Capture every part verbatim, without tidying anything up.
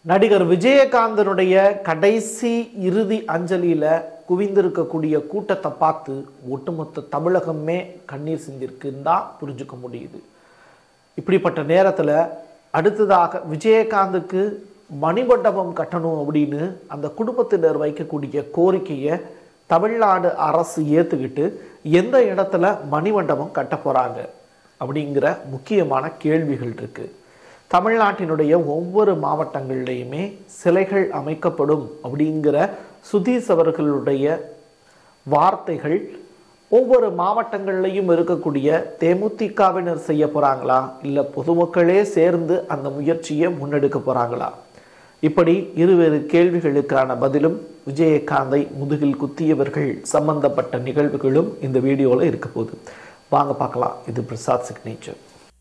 நடிகர் விஜயகாந்தனுடைய கடைசி இறுதி அஞ்சலியில் குவிந்திருக்கக்கூடிய கூட்டத்தை பார்த்து ஒட்டுமொத்த தமிழகமே கண்ணீர் சிந்திருக்குன்னு தான் புரிஞ்சுக்க முடியுது. இப்படிப்பட்ட நேரத்தில் அடுத்ததாக விஜயகாந்துக்கு மணிமண்டபம் கட்டணும் அப்படின்னு அந்த குடும்பத்தினர் வைக்கக்கூடிய கோரிக்கையை தமிழ்நாடு அரசு ஏற்றுக்கிட்டு எந்த இடத்துல மணிமண்டபம் கட்ட போகிறாங்க அப்படிங்கிற முக்கியமான கேள்விகள் இருக்குது. தமிழ்நாட்டினுடைய ஒவ்வொரு மாவட்டங்கள்லையுமே சிலைகள் அமைக்கப்படும் அப்படிங்கிற சுதீஷ் அவர்களுடைய வார்த்தைகள் ஒவ்வொரு மாவட்டங்கள்லையும் இருக்கக்கூடிய தேமுதிகவினர் செய்ய போகிறாங்களா, இல்லை பொதுமக்களே சேர்ந்து அந்த முயற்சியை முன்னெடுக்க போகிறாங்களா? இப்படி இருவேறு கேள்விகளுக்கான பதிலும் விஜயகாந்தை முதுகில் குத்தியவர்கள் சம்பந்தப்பட்ட நிகழ்வுகளும் இந்த வீடியோவில் இருக்க போகுது. வாங்க பார்க்கலாம். இது பிரசாத் சிக்னேச்சர்.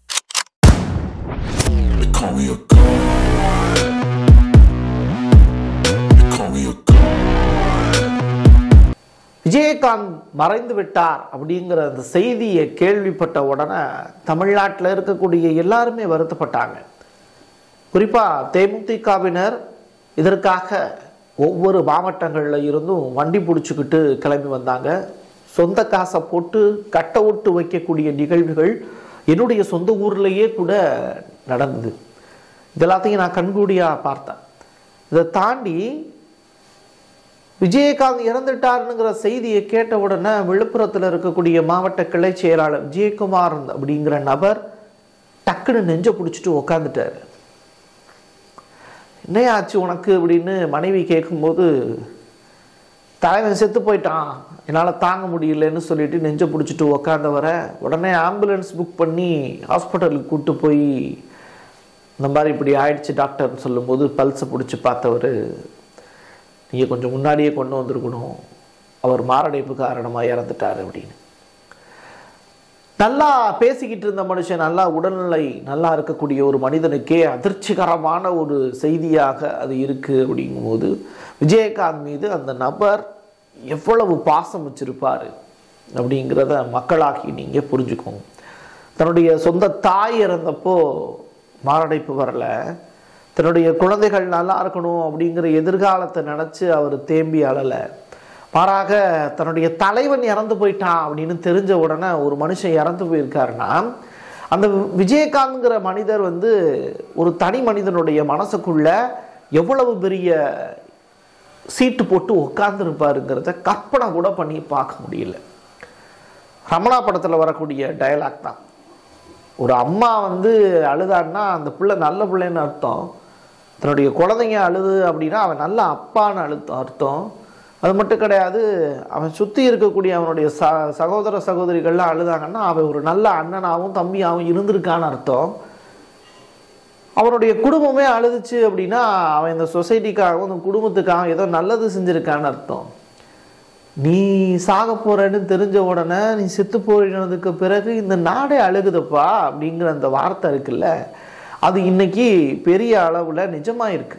விஜயகாந்த் மறைந்து விட்டார் அப்படிங்கிற அந்த செய்தியை கேள்விப்பட்ட உடனே தமிழ்நாட்டில் இருக்கக்கூடிய எல்லாருமே வருத்தப்பட்டாங்க. குறிப்பாக தேமுதிகவினர் இதற்காக ஒவ்வொரு மாவட்டங்களில் இருந்தும் வண்டி பிடிச்சிக்கிட்டு கிளம்பி வந்தாங்க. சொந்த காசை போட்டு கட்ட விட்டு வைக்கக்கூடிய நிகழ்வுகள் என்னுடைய சொந்த ஊர்லேயே கூட நடந்தது. இதெல்லாத்தையும் நான் கண்கூடியாக பார்த்தேன். இதை தாண்டி விஜயகாந்த் இறந்துட்டாருங்கிற செய்தியை கேட்ட உடனே விழுப்புரத்தில் இருக்கக்கூடிய மாவட்ட கிளை செயலாளர் விஜயகுமார் அப்படிங்கிற நபர் டக்குன்னு நெஞ்சை பிடிச்சிட்டு உக்காந்துட்டார். என்னையாச்சு உனக்கு அப்படின்னு மனைவி கேட்கும்போது, தலைவன் செத்து போயிட்டான், என்னால் தாங்க முடியலன்னு சொல்லிட்டு நெஞ்சை பிடிச்சிட்டு உக்காந்தவரை உடனே ஆம்புலன்ஸ் புக் பண்ணி ஹாஸ்பிட்டலுக்கு கூப்பிட்டு போய் இந்த மாதிரி இப்படி ஆயிடுச்சு டாக்டர்னு சொல்லும்போது பல்ஸை பிடிச்சி பார்த்தவர், நீங்கள் கொஞ்சம் முன்னாடியே கொண்டு வந்திருக்கணும், அவர் மாரடைப்பு காரணமாக இறந்துட்டார் அப்படின்னு. நல்லா பேசிக்கிட்டு இருந்த மனுஷன், நல்லா உடல்நிலை நல்லா இருக்கக்கூடிய ஒரு மனிதனுக்கே அதிர்ச்சிகரமான ஒரு செய்தியாக அது இருக்குது. அப்படிங்கும்போது விஜயகாந்த் மீது அந்த நபர் எவ்வளவு பாசம் வச்சிருப்பார் அப்படிங்கிறத மக்களாகி நீங்கள் புரிஞ்சுக்கோங்க. தன்னுடைய சொந்த தாய் இறந்தப்போ மாரடைப்பு வரல, தன்னுடைய குழந்தைகள் நல்லா இருக்கணும் அப்படிங்கிற எதிர்காலத்தை நினச்சி அவர் தேம்பி அழலை. மாறாக தன்னுடைய தலைவன் இறந்து போயிட்டான் அப்படின்னு தெரிஞ்ச உடனே ஒரு மனுஷன் இறந்து போயிருக்காருன்னா அந்த விஜயகாந்த்ங்கிற மனிதர் வந்து ஒரு தனி மனிதனுடைய மனசுக்குள்ள எவ்வளவு பெரிய சீட்டு போட்டு உட்கார்ந்துருப்பாருங்கிறத கற்பனை கூட பண்ணி பார்க்க முடியல. ரமணா படத்தில் வரக்கூடிய டயலாக் தான். ஒரு அம்மா வந்து அழுதான்னா அந்த பிள்ளை நல்ல பிள்ளைன்னு அர்த்தம், தன்னுடைய குழந்தைங்க அழுது அப்படின்னா அவன் நல்ல அப்பான்னு அழுத்தம் அர்த்தம். அது மட்டும் கிடையாது, அவன் சுற்றி இருக்கக்கூடிய அவனுடைய ச சகோதர சகோதரிகள்லாம் அழுதாங்கன்னா அவன் ஒரு நல்ல அண்ணனாகவும் தம்பியாகவும் இருந்திருக்கான்னு அர்த்தம். அவனுடைய குடும்பமே அழுதுச்சு அப்படின்னா அவன் இந்த சொசைட்டிக்காகவும் இந்த குடும்பத்துக்காகவும் ஏதோ நல்லது செஞ்சுருக்கான்னு அர்த்தம். நீ சாக போறன்னு தெரிஞ்ச உடனே நீ செத்து போயினதுக்கு பிறகு இந்த நாடே அழுகுதப்பா அப்படிங்கிற அந்த வார்த்தை இருக்குல்ல, அது இன்னைக்கு பெரிய அளவில் நிஜமாக இருக்கு.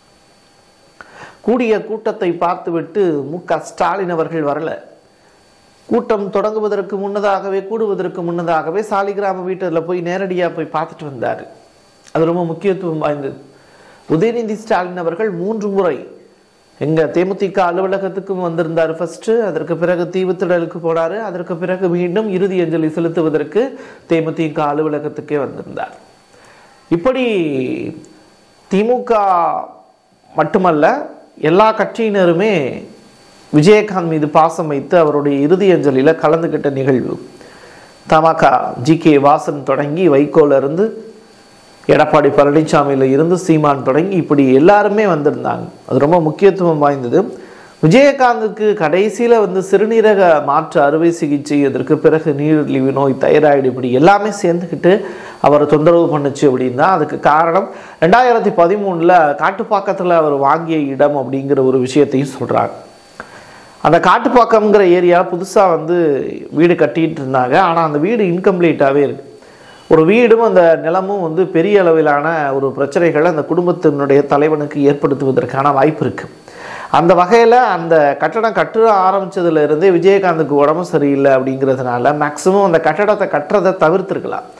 கூடிய கூட்டத்தை பார்த்துவிட்டு மு க ஸ்டாலின் அவர்கள் வரல. கூட்டம் தொடங்குவதற்கு முன்னதாகவே கூடுவதற்கு முன்னதாகவே சாலிகிராம வீட்டில் போய் நேரடியாக போய் பார்த்துட்டு வந்தார். அது ரொம்ப முக்கியத்துவம் வாய்ந்தது. உதயநிதி ஸ்டாலின் அவர்கள் மூன்று முறை எங்கள் தேமுதிக அலுவலகத்துக்கும் வந்திருந்தார் ஃபர்ஸ்ட்டு, அதற்கு பிறகு தீவுத்திடலுக்கு போனார், அதற்கு பிறகு மீண்டும் இறுதி அஞ்சலி செலுத்துவதற்கு தேமுதிக அலுவலகத்துக்கே வந்திருந்தார். இப்படி திமுக மட்டுமல்ல எல்லா கட்சியினருமே விஜயகாந்த் மீது பாசம் வைத்து அவருடைய இறுதி அஞ்சலியில் கலந்துக்கிட்ட நிகழ்வு. தமாக ஜி கே வாசன் தொடங்கி வைகோல இருந்து எடப்பாடி பழனிசாமியில் இருந்து சீமான் தொடங்கி இப்படி எல்லாருமே வந்திருந்தாங்க. அது ரொம்ப முக்கியத்துவம் வாய்ந்தது. விஜயகாந்துக்கு கடைசியில் வந்து சிறுநீரக மாற்று அறுவை சிகிச்சை, அதற்கு பிறகு நீரிழிவு நோய், தைராய்டு, இப்படி எல்லாமே சேர்ந்துக்கிட்டு அவரை தொந்தரவு பண்ணுச்சு அப்படின்னா அதுக்கு காரணம் ரெண்டாயிரத்தி பதிமூணில் காட்டுப்பாக்கத்தில் அவர் வாங்கிய இடம் அப்படிங்கிற ஒரு விஷயத்தையும் சொல்கிறாங்க. அந்த காட்டுப்பாக்கம்ங்கிற ஏரியா புதுசாக வந்து வீடு கட்டிகிட்டு இருந்தாங்க. ஆனால் அந்த வீடு இன்கம்ப்ளீட்டாகவே இருக்குது. ஒரு வீடும் அந்த நிலமும் வந்து பெரிய அளவிலான ஒரு பிரச்சனைகளை அந்த குடும்பத்தினுடைய தலைவனுக்கு ஏற்படுத்துவதற்கான வாய்ப்பு இருக்குது. அந்த வகையில் அந்த கட்டடம் கட்டுற ஆரம்பித்ததுலேருந்தே விஜயகாந்துக்கு உடம்பு சரியில்லை அப்படிங்கிறதுனால மேக்ஸிமம் அந்த கட்டடத்தை கட்டுறதை தவிர்த்துருக்கலாம்.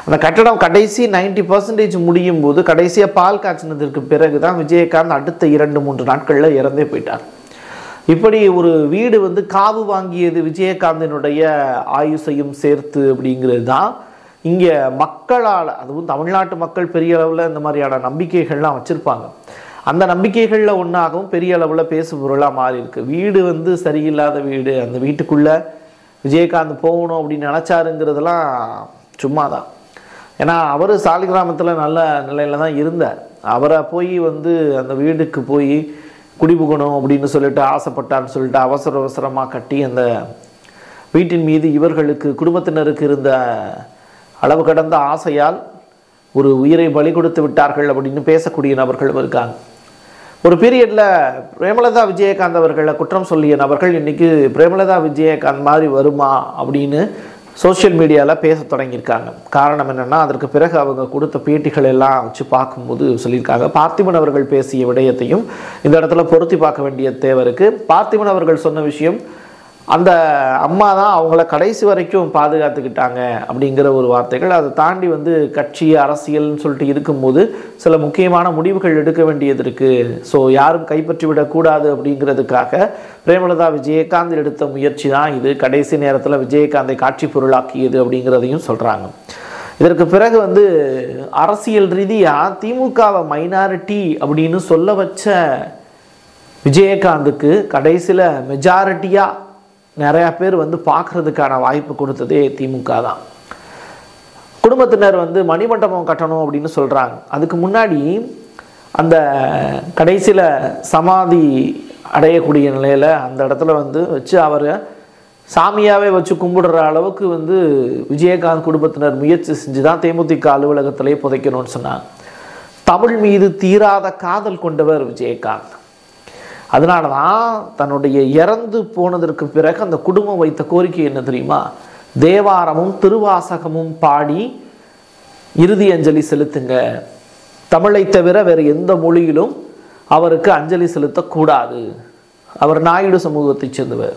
அந்த கட்டடம் கடைசி நைன்டி பர்சன்டேஜ் முடியும் போது கடைசியாக பால் காய்ச்சினதற்கு பிறகு தான் விஜயகாந்த் அடுத்த இரண்டு மூன்று நாட்களில் இறந்தே போயிட்டார். இப்படி ஒரு வீடு வந்து காவு வாங்கியது விஜயகாந்தினுடைய ஆயுசையும் சேர்த்து அப்படிங்கிறது தான் இங்கே மக்களால், அதுவும் தமிழ்நாட்டு மக்கள் பெரிய அளவில் இந்த மாதிரியான நம்பிக்கைகள்லாம் வச்சுருப்பாங்க. அந்த நம்பிக்கைகளில் ஒன்றாகவும் பெரிய அளவில் பேசு பொருளாக மாறி இருக்கு. வீடு வந்து சரியில்லாத வீடு, அந்த வீட்டுக்குள்ளே விஜயகாந்த் போகணும் அப்படின்னு நினச்சாருங்கிறதெல்லாம் சும்மா தான். ஏன்னா அவர் சாலிகிராமத்தில் நல்ல நிலையில் தான் இருந்தார். அவரை போய் வந்து அந்த வீடுக்கு போய் குடிபுகணும் அப்படின்னு சொல்லிட்டு ஆசைப்பட்டான்னு சொல்லிட்டு அவசர அவசரமாக கட்டி அந்த வீட்டின் மீது இவர்களுக்கு குடும்பத்தினருக்கு இருந்த அளவு கடந்த ஆசையால் ஒரு உயிரை பலி கொடுத்து விட்டார்கள் அப்படின்னு பேசக்கூடிய நபர்களும் இருக்காங்க. ஒரு பீரியடில் பிரேமலதா விஜயகாந்த் அவர்களை குற்றம் சொல்லிய நபர்கள் இன்றைக்கி பிரேமலதா விஜயகாந்த் மாதிரி வருமா அப்படின்னு சோஷியல் மீடியாவில் பேச தொடங்கியிருக்காங்க. காரணம் என்னென்னா, அதற்கு பிறகு அவங்க கொடுத்த பேட்டிகள் எல்லாம் வச்சு பார்க்கும்போது சொல்லியிருக்காங்க. பார்த்திபன் அவர்கள் பேசிய விடயத்தையும் இந்த இடத்துல பொருத்தி பார்க்க வேண்டிய தேவை இருக்குது. பார்த்திபன் அவர்கள் சொன்ன விஷயம், அந்த அம்மா தான் அவங்கள கடைசி வரைக்கும் பாதுகாத்துக்கிட்டாங்க அப்படிங்கிற ஒரு வார்த்தைகள். அதை தாண்டி வந்து கட்சி அரசியல்னு சொல்லிட்டு இருக்கும்போது சில முக்கியமான முடிவுகள் எடுக்க வேண்டியது இருக்குது. ஸோ யாரும் கைப்பற்றி விடக்கூடாது அப்படிங்கிறதுக்காக பிரேமலதா விஜயகாந்த் எடுத்த முயற்சி தான் இது. கடைசி நேரத்தில் விஜயகாந்தை காட்சி பொருளாக்கியது அப்படிங்கிறதையும் சொல்கிறாங்க. இதற்கு பிறகு வந்து அரசியல் ரீதியாக திமுகவை மைனாரிட்டி அப்படின்னு சொல்ல வச்ச விஜயகாந்துக்கு கடைசியில் மெஜாரிட்டியாக நிறையா பேர் வந்து பார்க்குறதுக்கான வாய்ப்பு கொடுத்ததே திமுக தான். குடும்பத்தினர் வந்து மணிமண்டபம் கட்டணும் அப்படின்னு சொல்கிறாங்க. அதுக்கு முன்னாடி அந்த கடைசியில் சமாதி அடையக்கூடிய நிலையில் அந்த இடத்துல வந்து வச்சு அவரை சாமியாகவே வச்சு கும்பிடுற அளவுக்கு வந்து விஜயகாந்த் குடும்பத்தினர் முயற்சி செஞ்சு தான் தேமுதிக அலுவலகத்திலே புதைக்கணும்னு சொன்னாங்க. தமிழ் மீது தீராத காதல் கொண்டவர் விஜயகாந்த். அதனால தான் தன்னுடைய இறந்து போனதற்கு பிறகு அந்த குடும்பம் வைத்த கோரிக்கை என்ன தெரியுமா? தேவாரமும் திருவாசகமும் பாடி இறுதி அஞ்சலி செலுத்துங்க. தமிழை தவிர வேறு எந்த மொழியிலும் அவருக்கு அஞ்சலி செலுத்தக்கூடாது. அவர் நாயுடு சமூகத்தை சேர்ந்தவர்.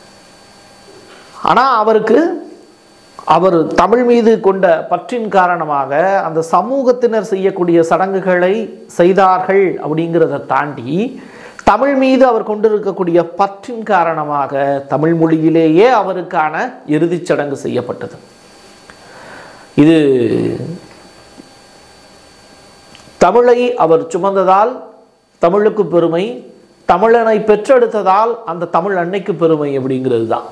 ஆனால் அவருக்கு அவர் தமிழ் மீது கொண்ட பற்றின் காரணமாக அந்த சமூகத்தினர் செய்யக்கூடிய சடங்குகளை செய்தார்கள் அப்படிங்கிறத தாண்டி தமிழ் மீது அவர் கொண்டிருக்கக்கூடிய பற்றின் காரணமாக தமிழ் மொழியிலேயே அவருக்கான இறுதிச் சடங்கு செய்யப்பட்டது. இது தமிழை அவர் சுமந்ததால் தமிழுக்கு பெருமை, தமிழனை பெற்றெடுத்ததால் அந்த தமிழ் அன்னைக்கு பெருமை அப்படிங்கிறது தான்.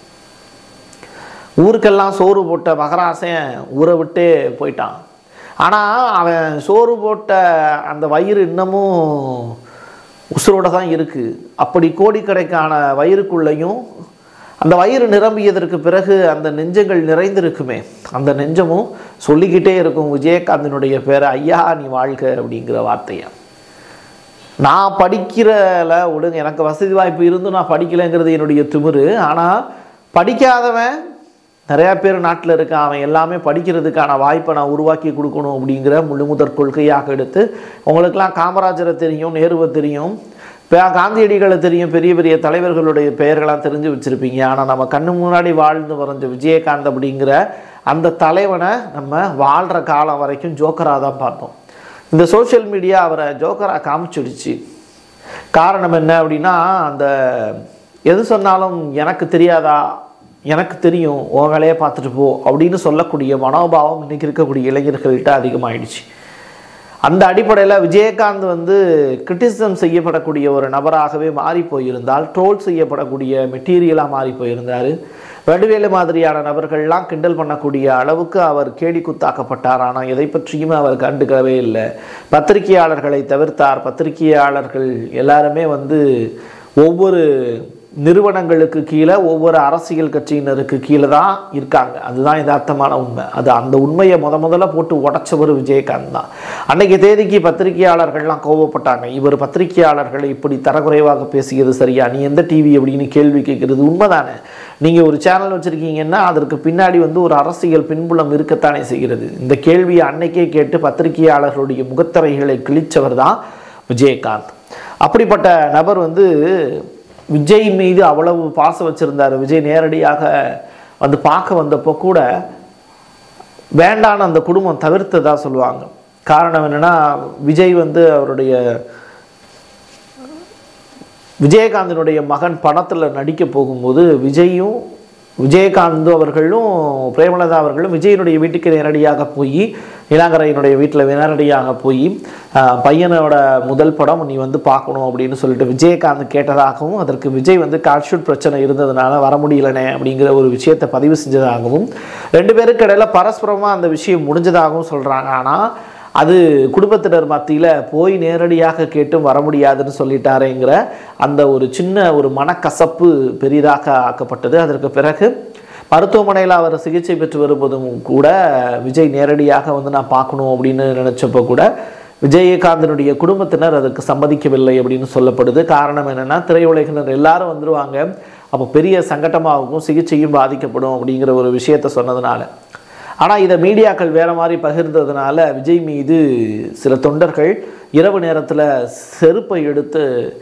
ஊருக்கெல்லாம் சோறு போட்ட மகராசன் ஊரை விட்டே போயிட்டான். ஆனால் அவன் சோறு போட்ட அந்த வயிறு இன்னமும் உசுரோட தான் இருக்குது. அப்படி கோடிக்கடைக்கான வயிறுக்குள்ளேயும் அந்த வயிறு நிரம்பியதற்கு பிறகு அந்த நெஞ்சங்கள் நிறைந்திருக்குமே, அந்த நெஞ்சமும் சொல்லிக்கிட்டே இருக்கும் விஜயகாந்தினுடைய பேரை, ஐயா நீ வாழ்க அப்படிங்கிற வார்த்தையை. நான் படிக்கிறல விடுங்க, எனக்கு வசதி வாய்ப்பு இருந்தும் நான் படிக்கலைங்கிறது என்னுடைய திமிரு. ஆனால் படிக்காதவன் நிறையா பேர் நாட்டில் இருக்கான். அவன் எல்லாமே படிக்கிறதுக்கான வாய்ப்பை நான் உருவாக்கி கொடுக்கணும் அப்படிங்கிற முழு முதற் கொள்கையாக எடுத்து, உங்களுக்கெல்லாம் காமராஜரை தெரியும், நேருவை தெரியும், இப்போ காந்தியடிகளை தெரியும், பெரிய பெரிய தலைவர்களுடைய பெயர்களாம் தெரிஞ்சு வச்சுருப்பீங்க. ஆனால் நம்ம கண்ணு முன்னாடி வாழ்ந்து வரைஞ்ச விஜயகாந்த் அப்படிங்கிற அந்த தலைவனை நம்ம வாழ்கிற காலம் வரைக்கும் ஜோக்கராக தான் பார்த்தோம். இந்த சோஷியல் மீடியா அவரை ஜோக்கராக காமிச்சிடுச்சு. காரணம் என்ன அப்படின்னா, அந்த எது சொன்னாலும் எனக்கு தெரியாதா, எனக்கு தெரியும், உன் வேலையை பார்த்துட்டு போ அப்படின்னு சொல்லக்கூடிய மனோபாவம் இன்றைக்கி இருக்கக்கூடிய இளைஞர்கள்ட்ட அதிகமாகிடுச்சு. அந்த அடிப்படையில் விஜயகாந்த் வந்து கிரிட்டிசிசம் செய்யப்படக்கூடிய ஒரு நபராகவே மாறி போயிருந்தால், ட்ரோல் செய்யப்படக்கூடிய மெட்டீரியலாக மாறி போயிருந்தார். வடிவேலு மாதிரியான நபர்கள்லாம் கிண்டல் பண்ணக்கூடிய அளவுக்கு அவர் கேலி குத்தாக்கப்பட்டார். ஆனால் எதை பற்றியுமே அவர் கண்டுக்கவே இல்லை. பத்திரிகையாளர்களை தவிர்த்தார். பத்திரிகையாளர்கள் எல்லாருமே வந்து ஒவ்வொரு நிறுவனங்களுக்கு கீழே ஒவ்வொரு அரசியல் கட்சியினருக்கு கீழே தான் இருக்காங்க. அதுதான் யதார்த்தமான உண்மை. அது அந்த உண்மையை முத முதல்ல போட்டு உடச்சவர் விஜயகாந்த் தான். அன்றைக்கி தேதிக்கு பத்திரிகையாளர்கள்லாம் கோபப்பட்டாங்க. இவர் பத்திரிகையாளர்களை இப்படி தரக்குறைவாக பேசியது சரியா, நீ எந்த டிவி அப்படின்னு கேள்வி கேட்குறது உண்மைதானே. நீங்கள் ஒரு சேனல் வச்சுருக்கீங்கன்னா அதற்கு பின்னாடி வந்து ஒரு அரசியல் பின்புலம் இருக்கத்தானே செய்கிறது. இந்த கேள்வியை அன்னைக்கே கேட்டு பத்திரிகையாளர்களுடைய முகத்தரைகளை கிழிச்சவர் தான் விஜயகாந்த். அப்படிப்பட்ட நபர் வந்து விஜய் மீது அவ்வளவு பாசம் வச்சுருந்தார். விஜய் நேரடியாக வந்து பார்க்க வந்தப்போ கூட வேண்டான்னு அந்த குடும்பம் தவிர்த்ததா சொல்லுவாங்க. காரணம் என்னென்னா, விஜய் வந்து அவருடைய விஜயகாந்தினுடைய மகன் படத்தில் நடிக்க போகும்போது விஜயும் விஜயகாந்த் அவர்களும் பிரேமலதா அவர்களும் விஜயனுடைய வீட்டுக்கு நேரடியாக போய், இளங்கரையினுடைய வீட்டில் நேரடியாக போய் பையனோட முதல் படம் நீ வந்து பார்க்கணும் அப்படின்னு சொல்லிட்டு விஜயகாந்த் கேட்டதாகவும், அதற்கு விஜய் வந்து கால்ஷூட் பிரச்சனை இருந்ததுனால வர முடியலனே அப்படிங்கிற ஒரு விஷயத்தை பதிவு செஞ்சதாகவும், ரெண்டு பேருக்கு இடையில பரஸ்பரமாக அந்த விஷயம் முடிஞ்சதாகவும் சொல்கிறாங்க. ஆனால் அது குடும்பத்தினர் மத்தியில் போய் நேரடியாக கேட்டும் வர முடியாதுன்னு சொல்லிட்டாரேங்கிற அந்த ஒரு சின்ன ஒரு மனக்கசப்பு பெரிதாக ஆக்கப்பட்டது. அதற்கு பிறகு மருத்துவமனையில் அவர் சிகிச்சை பெற்று வரும்போதும் கூட விஜய் நேரடியாக வந்து நான் பார்க்கணும் அப்படின்னு நினச்சப்போ கூட விஜயகாந்தனுடைய குடும்பத்தினர் அதற்கு சம்மதிக்கவில்லை அப்படின்னு சொல்லப்படுது. காரணம் என்னென்னா, திரையுலகினர் எல்லாரும் வந்துடுவாங்க, அப்போ பெரிய சங்கடமாகவும் சிகிச்சையும் பாதிக்கப்படும் அப்படிங்கிற ஒரு விஷயத்தை சொன்னதுனால. ஆனால் இதை மீடியாக்கள் வேறு மாதிரி பகிர்ந்ததுனால விஜய் மீது சில தொண்டர்கள் இரவு நேரத்தில் செருப்பை எடுத்து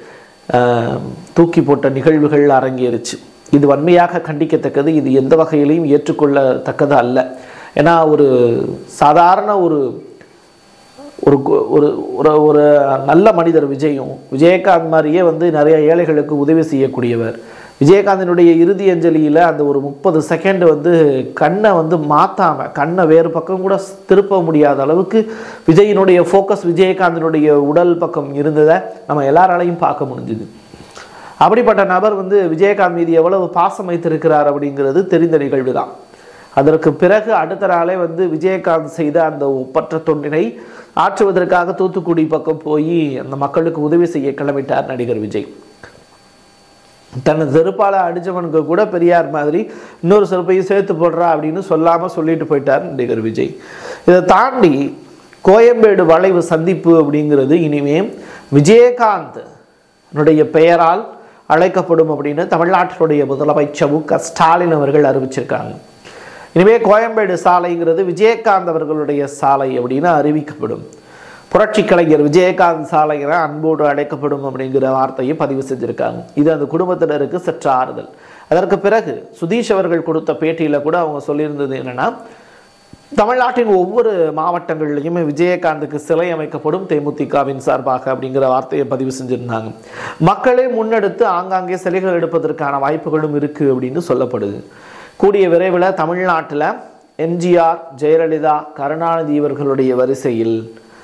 தூக்கி போட்ட நிகழ்வுகள் அரங்கேறிச்சு. இது வன்மையாக கண்டிக்கத்தக்கது. இது எந்த வகையிலையும் ஏற்றுக்கொள்ளத்தக்கது அல்ல. ஏன்னா ஒரு சாதாரண ஒரு ஒரு ஒரு ஒரு நல்ல மனிதர் விஜயும், விஜயகாந்த் மாதிரியே வந்து நிறைய ஏழைகளுக்கு உதவி செய்யக்கூடியவர். விஜயகாந்தினுடைய இறுதி அஞ்சலியில் அந்த ஒரு முப்பது செகண்ட் வந்து கண்ணை வந்து மாற்றாமல், கண்ணை வேறு பக்கம் கூட திருப்ப முடியாத அளவுக்கு விஜயினுடைய ஃபோக்கஸ் விஜயகாந்தினுடைய உடல் பக்கம் இருந்ததை நம்ம எல்லாராலையும் பார்க்க முடிஞ்சுது. அப்படிப்பட்ட நபர் வந்து விஜயகாந்த் மீது எவ்வளவு பாசம் வைத்திருக்கிறார் அப்படிங்கிறது தெரிந்த நிகழ்வு தான். அதற்கு பிறகு அடுத்த நாளே வந்து விஜயகாந்த் செய்த அந்த ஒப்பற்ற தொண்டினை ஆற்றுவதற்காக தூத்துக்குடி பக்கம் போய் அந்த மக்களுக்கு உதவி செய்ய கிளம்பிட்டார் நடிகர் விஜய். தன்னை செருப்பால் அடித்தவனுக்கு கூட பெரியார் மாதிரி இன்னொரு செருப்பையும் சேர்த்து போடுறா அப்படின்னு சொல்லாமல் சொல்லிட்டு போயிட்டார் நடிகர் விஜய். இதை தாண்டி கோயம்பேடு வளைவு சந்திப்பு அப்படிங்கிறது இனிமே விஜயகாந்த் பெயரால் அழைக்கப்படும் அப்படின்னு தமிழ்நாட்டினுடைய முதலமைச்சர் மு க ஸ்டாலின் அவர்கள் அறிவிச்சிருக்காங்க. இனிமே கோயம்பேடு சாலைங்கிறது விஜயகாந்த் அவர்களுடைய சாலை அப்படின்னு அறிவிக்கப்படும். புரட்சி கலைஞர் விஜயகாந்த் சாலை என அன்போடு அழைக்கப்படும் அப்படிங்கிற வார்த்தையை பதிவு செஞ்சுருக்காங்க. இது அந்த குடும்பத்தினருக்கு சற்று ஆறுதல். அதற்கு பிறகு சுதீஷ் அவர்கள் கொடுத்த பேட்டியில் கூட அவங்க சொல்லியிருந்தது என்னென்னா, தமிழ்நாட்டின் ஒவ்வொரு மாவட்டங்கள்லையும் விஜயகாந்துக்கு சிலை அமைக்கப்படும் தேமுதிகவின் சார்பாக அப்படிங்கிற வார்த்தையை பதிவு செஞ்சுருந்தாங்க. மக்களே முன்னெடுத்து ஆங்காங்கே சிலைகள் எடுப்பதற்கான வாய்ப்புகளும் இருக்குது அப்படின்னு சொல்லப்படுது. கூடிய விரைவில் தமிழ்நாட்டில் எம்ஜிஆர், ஜெயலலிதா, கருணாநிதி இவர்களுடைய வரிசையில்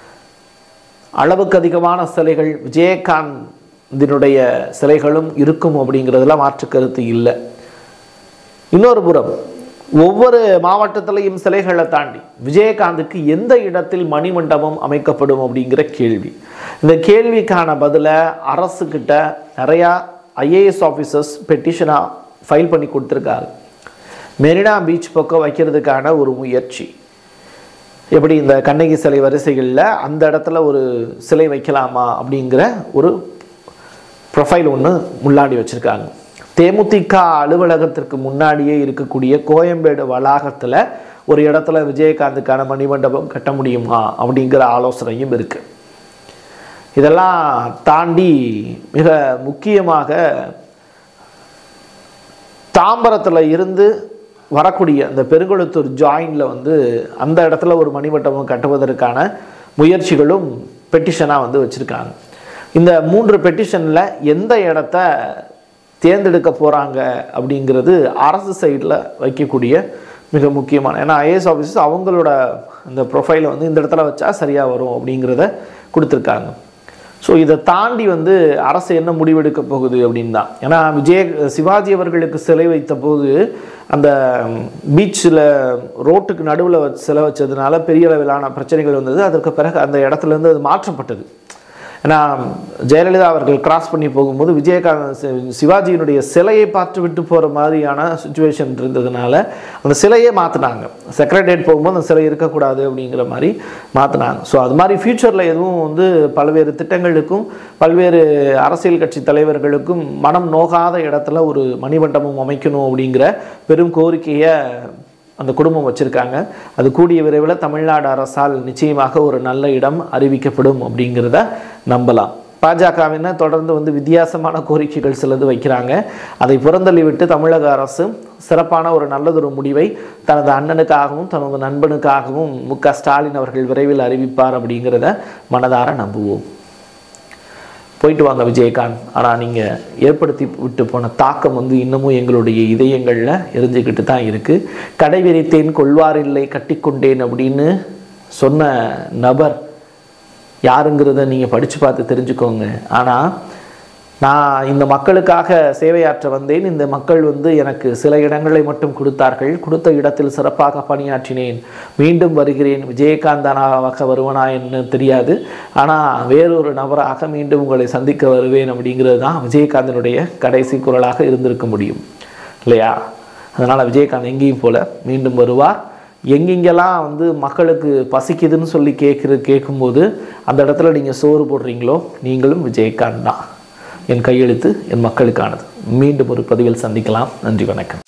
அளவுக்கு அதிகமான சிலைகள் விஜயகாந்தினுடைய சிலைகளும் இருக்கும் அப்படிங்கிறதுல மாற்று கருத்து இல்லை. இன்னொரு புறம் ஒவ்வொரு மாவட்டத்திலையும் சிலைகளை தாண்டி விஜயகாந்துக்கு எந்த இடத்தில் மணிமண்டபம் அமைக்கப்படும் அப்படிங்கிற கேள்வி. இந்த கேள்விக்கான பதிலை அரசுக்கிட்ட நிறையா ஐஏஎஸ் ஆஃபீஸர்ஸ் பெட்டிஷனாக ஃபைல் பண்ணி கொடுத்துருக்காங்க. மெரினா பீச் பக்கம் வைக்கிறதுக்கான ஒரு முயற்சி, எப்படி இந்த கண்ணகி சிலை வரிசைகளில் அந்த இடத்துல ஒரு சிலை வைக்கலாமா அப்படிங்கிற ஒரு ப்ரொஃபைல் ஒன்று முன்னாடி வச்சுருக்காங்க. தேமுதிக அலுவலகத்திற்கு முன்னாடியே இருக்கக்கூடிய கோயம்பேடு வளாகத்தில் ஒரு இடத்துல விஜயகாந்துக்கான மணிமண்டபம் கட்ட முடியுமா அப்படிங்கிற ஆலோசனையும் இருக்குது. இதெல்லாம் தாண்டி மிக முக்கியமாக தாம்பரத்தில் இருந்து வரக்கூடிய அந்த பெருங்குளத்தூர் ஜாயினில் வந்து அந்த இடத்துல ஒரு மணிமண்டபம் கட்டுவதற்கான முயற்சிகளும் பெட்டிஷனாக வந்து வச்சுருக்காங்க. இந்த மூன்று பெட்டிஷனில் எந்த இடத்த தேர்ந்தெடுக்க போகிறாங்க அப்படிங்கிறது அரசு சைடில் வைக்கக்கூடிய மிக முக்கியமான, ஏன்னா ஐஏஎஸ் ஆஃபீஸர்ஸ் அவங்களோட அந்த ப்ரொஃபைலை வந்து இந்த இடத்துல வச்சா சரியாக வரும் அப்படிங்கிறத கொடுத்துருக்காங்க. ஸோ இதை தாண்டி வந்து அரசு என்ன முடிவெடுக்க போகுது அப்படின்னு தான். ஏன்னா விஜய் சிவாஜி அவர்களுக்கு சிலை வைத்த போது அந்த பீச்சில் ரோட்டுக்கு நடுவில் வச்சு சிலை வச்சதுனால பெரிய அளவிலான பிரச்சனைகள் வந்தது. அதற்கு பிறகு அந்த இடத்துலேருந்து அது மாற்றப்பட்டது. ஏன்னா ஜெயலலிதா அவர்கள் கிராஸ் பண்ணி போகும்போது விஜயகாந்த் சிவாஜியினுடைய சிலையை பார்த்து விட்டு போகிற மாதிரியான சுச்சுவேஷன் இருந்ததுனால அந்த சிலையே மாற்றினாங்க. செக்ரட்டரியேட் போகும்போது அந்த சிலை இருக்கக்கூடாது அப்படிங்கிற மாதிரி மாற்றினாங்க. ஸோ அது மாதிரி ஃப்யூச்சரில் எதுவும் வந்து பல்வேறு திட்டங்களுக்கும் பல்வேறு அரசியல் கட்சி தலைவர்களுக்கும் மனம் நோகாத இடத்துல ஒரு மணிமண்டபம் அமைக்கணும் அப்படிங்கிற பெரும் கோரிக்கையை அந்த குடும்பம் வச்சுருக்காங்க. அது கூடிய விரைவில் தமிழ்நாடு அரசால் நிச்சயமாக ஒரு நல்ல இடம் அறிவிக்கப்படும் அப்படிங்கிறத நம்பலாம். பாஜகவினர் தொடர்ந்து வந்து வித்தியாசமான கோரிக்கைகள் சிலது வைக்கிறாங்க. அதை புறந்தள்ளிவிட்டு தமிழக அரசு சிறப்பான ஒரு நல்லதொரு முடிவை தனது அண்ணனுக்காகவும் தனது நண்பனுக்காகவும் மு க ஸ்டாலின் அவர்கள் விரைவில் அறிவிப்பார் அப்படிங்கிறத மனதார நம்புவோம். போயிட்டு வாங்க விஜயகாந்த். ஆனால் நீங்கள் ஏற்படுத்தி விட்டு போன தாக்கம் வந்து இன்னமும் எங்களுடைய இதயங்களில் எரிஞ்சுக்கிட்டு தான் இருக்குது. கடை விரித்தேன் கொள்வாரில்லை கட்டிக்கொண்டேன் அப்படின்னு சொன்ன நபர் யாருங்கிறத நீங்கள் படித்து பார்த்து தெரிஞ்சுக்கோங்க. ஆனால் நான் இந்த மக்களுக்காக சேவையாற்ற வந்தேன், இந்த மக்கள் வந்து எனக்கு சில இடங்களை மட்டும் கொடுத்தார்கள், கொடுத்த இடத்தில் சிறப்பாக பணியாற்றினேன், மீண்டும் வருகிறேன், விஜயகாந்தனாவாக வருவனா என்ன தெரியாது, ஆனால் வேறொரு நபராக மீண்டும் உங்களை சந்திக்க வருவேன் அப்படிங்கிறது தான் விஜயகாந்தனுடைய கடைசி குரலாக இருந்திருக்க முடியும் இல்லையா? அதனால் விஜயகாந்த் எங்கேயும் போல மீண்டும் வருவார். எங்கெங்கெல்லாம் வந்து மக்களுக்கு பசிக்குதுன்னு சொல்லி கேட்குற கேட்கும்போது அந்த இடத்துல நீங்கள் சோறு போடுறீங்களோ நீங்களும் விஜயகாந்த் தான். என் கையெழுத்து என் மக்களுக்கானது. மீண்டும் ஒரு பதிவில் சந்திக்கலாம். நன்றி, வணக்கம்.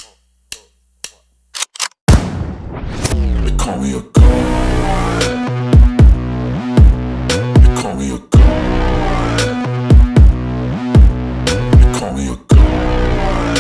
Call me a